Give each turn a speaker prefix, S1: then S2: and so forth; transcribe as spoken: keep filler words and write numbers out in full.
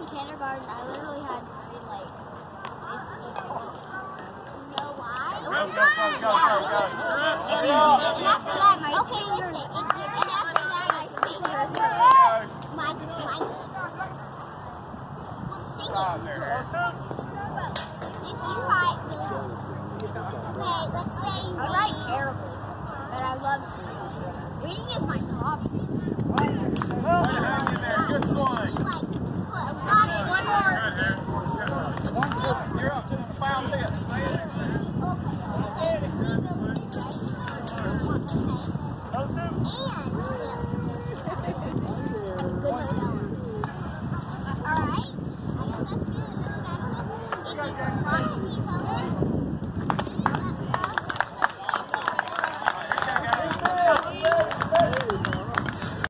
S1: kindergarten, I literally had grade like. You know why?
S2: Go, go, go, go, go, go.
S1: And after that, my okay, listen. And after that, my singers were my my. Well, singing. If you write really, okay, let's say I write terrible, but I love to. Reading is my hobby.
S2: Good swing.
S1: One more.
S2: One, two. You're up to the foul tip.
S1: Alright? That's good.